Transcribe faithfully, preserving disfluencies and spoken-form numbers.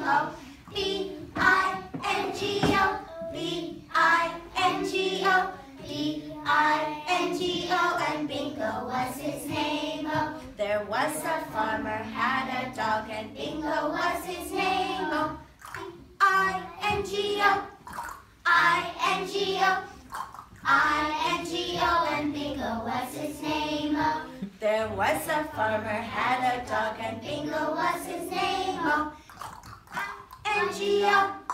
O. B I N G O. B I N G O. B I N G O. And Bingo was his name, oh. There was a farmer, had a dog, and Bingo was his name, oh. B I N G O. I N G O. I N G O. And Bingo was his name, oh. There was a farmer, had a dog, and Bingo was his name, oh. I N G O.